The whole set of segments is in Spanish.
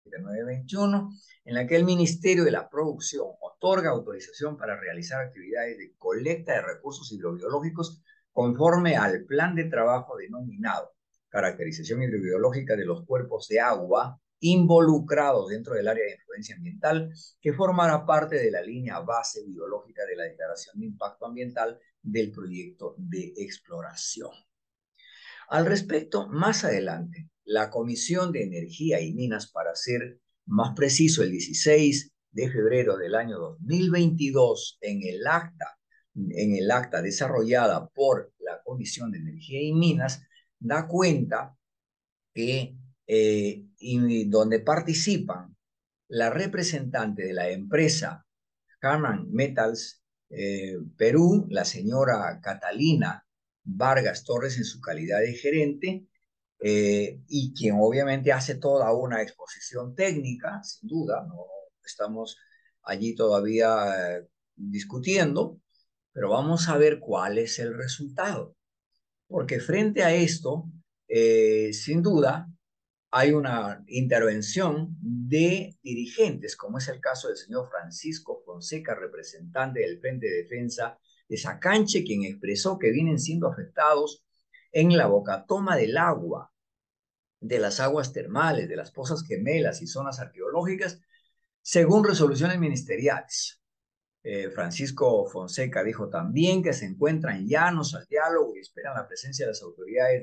921, en la que el Ministerio de la Producción otorga autorización para realizar actividades de colecta de recursos hidrobiológicos conforme al plan de trabajo denominado caracterización hidrobiológica de los cuerpos de agua involucrados dentro del área de influencia ambiental, que formará parte de la línea base biológica de la Declaración de Impacto Ambiental del proyecto de exploración. Al respecto, más adelante, la Comisión de Energía y Minas, para ser más preciso, el 16 de febrero del año 2022, en el acta desarrollada por la Comisión de Energía y Minas, da cuenta que donde participan la representante de la empresa Harman Metals Perú, la señora Catalina Vargas Torres en su calidad de gerente, y quien obviamente hace toda una exposición técnica, sin duda, no estamos allí todavía discutiendo, pero vamos a ver cuál es el resultado. Porque frente a esto, sin duda, hay una intervención de dirigentes, como es el caso del señor Francisco Fonseca, representante del Frente de Defensa de Sacanche, quien expresó que vienen siendo afectados en la bocatoma del agua, de las aguas termales, de las pozas gemelas y zonas arqueológicas, según resoluciones ministeriales. Francisco Fonseca dijo también que se encuentran llanos al diálogo y esperan la presencia de las autoridades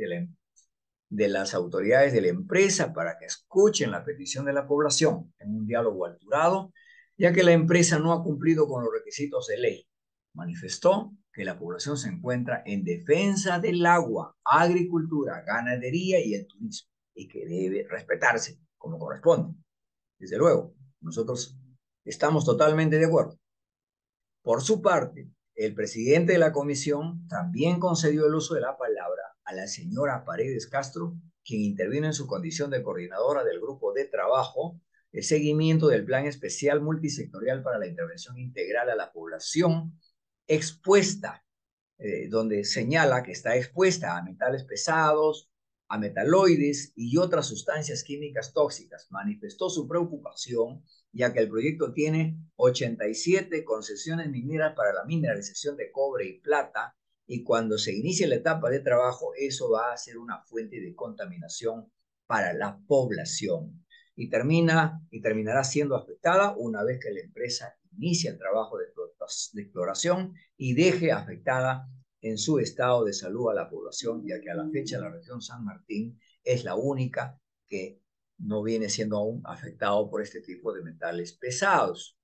de la empresa para que escuchen la petición de la población en un diálogo alturado, ya que la empresa no ha cumplido con los requisitos de ley. Manifestó que la población se encuentra en defensa del agua, agricultura, ganadería y el turismo, y que debe respetarse como corresponde. Desde luego, nosotros estamos totalmente de acuerdo. Por su parte, el presidente de la comisión también concedió el uso de la palabra a la señora Paredes Castro, quien intervino en su condición de coordinadora del grupo de trabajo, el seguimiento del Plan Especial Multisectorial para la Intervención Integral a la Población expuesta, donde señala que está expuesta a metales pesados, a metaloides y otras sustancias químicas tóxicas. Manifestó su preocupación ya que el proyecto tiene 87 concesiones mineras para la mineralización de cobre y plata, y cuando se inicie la etapa de trabajo, eso va a ser una fuente de contaminación para la población. Y terminará siendo afectada una vez que la empresa inicie el trabajo de exploración y deje afectada en su estado de salud a la población, ya que a la fecha la región San Martín es la única que no viene siendo aún afectado por este tipo de metales pesados.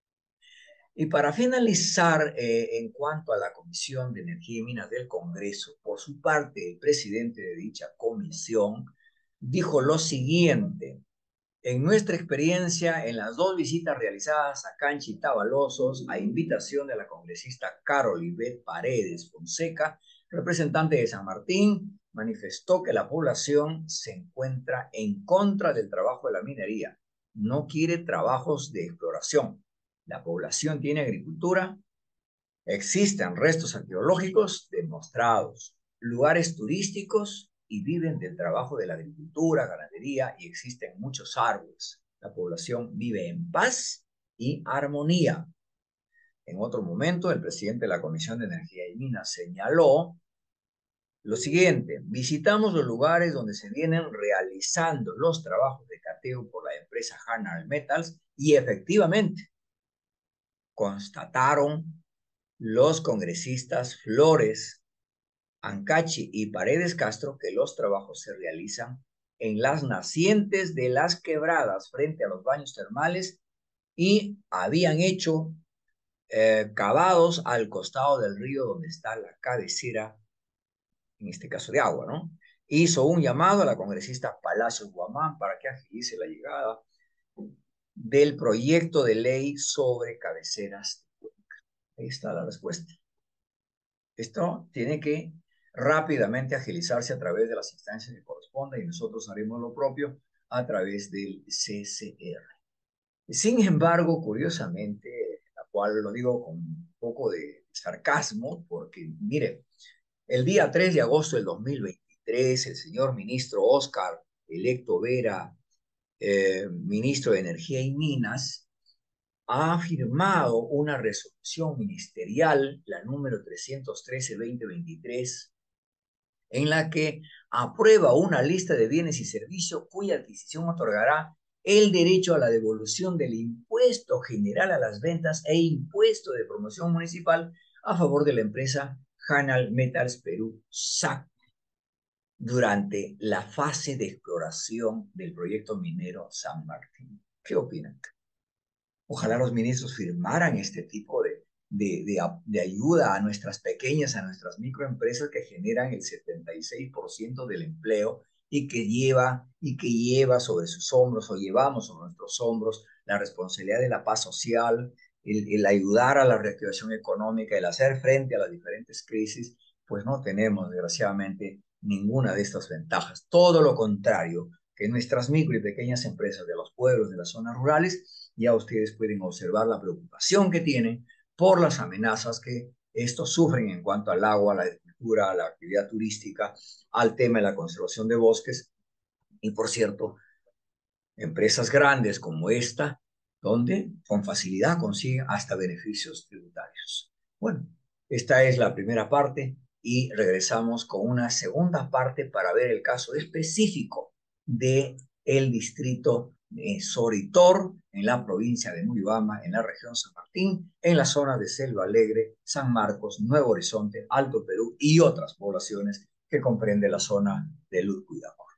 Y para finalizar, en cuanto a la Comisión de Energía y Minas del Congreso, por su parte, el presidente de dicha comisión dijo lo siguiente: en nuestra experiencia, en las dos visitas realizadas a Canchi y Tabalosos, a invitación de la congresista Carol Ivette Paredes Fonseca, representante de San Martín, manifestó que la población se encuentra en contra del trabajo de la minería. No quiere trabajos de exploración. La población tiene agricultura, existen restos arqueológicos demostrados, lugares turísticos y viven del trabajo de la agricultura, ganadería y existen muchos árboles. La población vive en paz y armonía. En otro momento, el presidente de la Comisión de Energía y Minas señaló lo siguiente: visitamos los lugares donde se vienen realizando los trabajos de cateo por la empresa Harman Metals y efectivamente constataron los congresistas Flores, Ancachi y Paredes Castro que los trabajos se realizan en las nacientes de las quebradas frente a los baños termales y habían hecho cavados al costado del río donde está la cabecera, en este caso de agua, ¿no? Hizo un llamado a la congresista Palacios Guamán para que agilice la llegada del proyecto de ley sobre cabeceras. Ahí está la respuesta. Esto tiene que rápidamente agilizarse a través de las instancias que correspondan y nosotros haremos lo propio a través del CCR. Sin embargo, curiosamente, la cual lo digo con un poco de sarcasmo, porque mire, el día 3 de agosto del 2023, el señor ministro Oscar Electo Vera ministro de Energía y Minas, ha firmado una resolución ministerial, la número 313-2023, en la que aprueba una lista de bienes y servicios cuya adquisición otorgará el derecho a la devolución del impuesto general a las ventas e impuesto de promoción municipal a favor de la empresa Hanal Metals Perú SAC durante la fase de exploración del proyecto minero San Martín. ¿Qué opinan? Ojalá los ministros firmaran este tipo de ayuda a nuestras pequeñas, a nuestras microempresas que generan el 76% del empleo y que lleva sobre sus hombros o llevamos sobre nuestros hombros la responsabilidad de la paz social, el ayudar a la reactivación económica, el hacer frente a las diferentes crisis, pues no tenemos desgraciadamente ninguna de estas ventajas. Todo lo contrario, que nuestras micro y pequeñas empresas de los pueblos, de las zonas rurales, ya ustedes pueden observar la preocupación que tienen por las amenazas que estos sufren en cuanto al agua, a la agricultura, a la actividad turística, al tema de la conservación de bosques. Y por cierto, empresas grandes como esta, donde con facilidad consiguen hasta beneficios tributarios. Bueno, esta es la primera parte y regresamos con una segunda parte para ver el caso específico de el distrito de Soritor, en la provincia de Muribama, en la región San Martín, en la zona de Selva Alegre, San Marcos, Nuevo Horizonte, Alto Perú y otras poblaciones que comprende la zona de Luz Cuidado.